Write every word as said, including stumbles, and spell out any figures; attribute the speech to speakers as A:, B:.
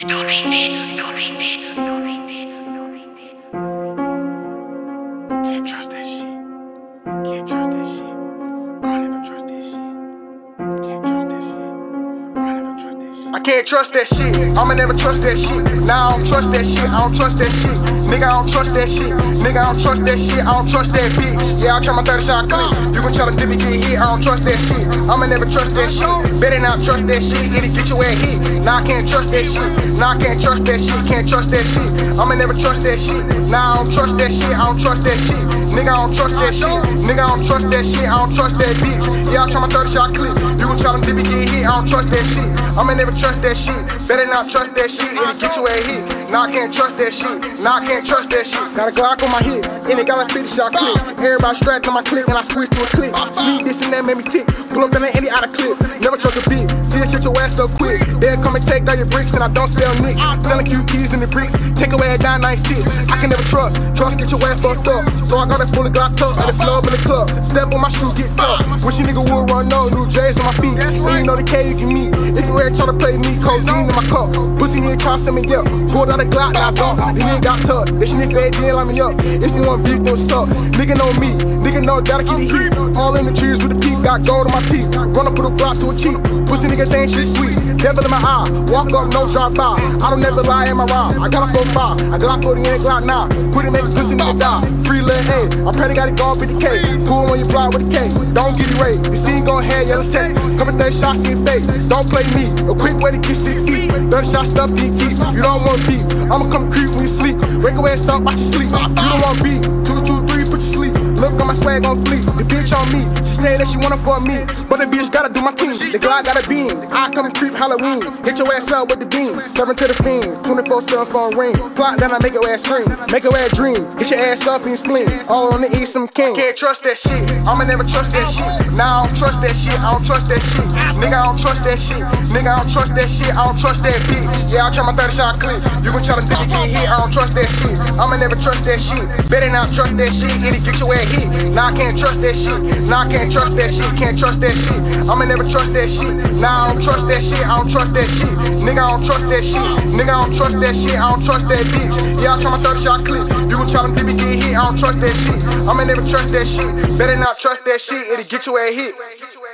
A: Don't beats, don't beats, don't beats.
B: Can't trust that shit. Can't trust that shit. I'ma never trust that shit. Can't trust that shit. I'ma never trust that shit. I can't trust that shit. I'ma never trust that shit. Now I don't trust that shit. I don't trust that shit. Nigga, I don't trust that shit. Nigga, I don't trust that shit. I don't trust that bitch. Yeah, I try my thirty shot clip. You gon' try to dip and get hit. I don't trust that shit. I'ma never trust that shit. Better not trust that shit. It'll get your ass hit. Now I can't trust that shit. Now I can't trust that shit. Can't trust that shit. I'ma never trust that shit. Now I don't trust that shit. I don't trust that shit. Nigga, I don't trust that shit. Nigga, I don't trust that shit. I don't trust that bitch. Yeah, I try my thirty shot clip. You gon' try to dip and get hit. I don't trust that shit. I'ma never trust that shit. Better not trust that shit. It'll get your ass hit. Now I can't trust that shit. Now I can't trust that shit. Got a Glock on my hip, and it got a fifty shot clip. Everybody strapped on my clip, and I squeezed to a clip. Sneak this and that made me tick. Pull up in the Andy out of clip. Never trust a bitch. See it, shut your ass up quick. They'll come and take down your bricks, and I don't sell nicks. Selling Q keys in the bricks. Take away at nine ninety-six. I can never trust. Trust, get your ass fucked up. So I got that fully Glock tuck, and a slub in the club. Step on my shoe, get tough. Wish you nigga would run no new J's on my feet. And you know the K you can meet. If you ever try to play me, cold green in my cup. Pussy nigga try to send me up. Pulled out a Glock, now I don't. The nigga got tucked. They shit fed, then line me up. If you want beef, then what's up? Nigga know me. Nigga know that I keep the heat. All in the trees with the peak. Got gold on my teeth. Run up, put a block to a cheek. Pussy nigga think shit sweet. Devil in my eye. Walk up, no drop by. I don't never lie in my rhyme. I got a four five. I got forty in a Glock now. Put it, make a pussy nigga die. Free little A. I pray they got it gone fifty K. Pull on your block with a K. Don't get it raped. You see, gon' have yellow tape. Couple thirty shots in your face. Don't play me. A quick way to get six feet. thirty shots stuff in your teeth. You don't want beef. I'ma come creep when you sleep. Wake your ass up, watch you sleep. You don't want beef. Two, two, three, put you sleep. Look on my swag on fleek. The bitch on me. She say that she wanna fuck me. But the bitch gotta do my team. The Glock got a beam. I come and creep Halloween. Hit your ass up with the beam. Seven to the fiend. twenty-four seven phone ring. Fly down, I make your ass scream. Make your ass dream. Get your ass up in your spleen. All on the east, some king. Can't trust that shit. I'ma never trust that shit. Now I don't trust that shit. I don't trust that shit. Nigga, I don't trust that shit. Nigga, I don't trust that shit. I don't trust that bitch. Yeah, I try my thirty shot clip. You gon' try to dip and get hit. I don't trust that shit. I'ma never trust that shit. Better not trust that shit. It'll get your ass hit. Now I can't trust that shit. Now I can't trust that shit. Can't trust that shit. I'ma never trust that shit. Now I don't trust that shit. I don't trust that shit. Nigga, I don't trust that shit. Nigga, I don't trust that shit. I don't trust that bitch. Yeah, I try my thirty shot clip. You gon' try to dip and get hit. I don't trust that shit. I'ma never trust that shit. Better not trust that shit. It'll get your ass hit.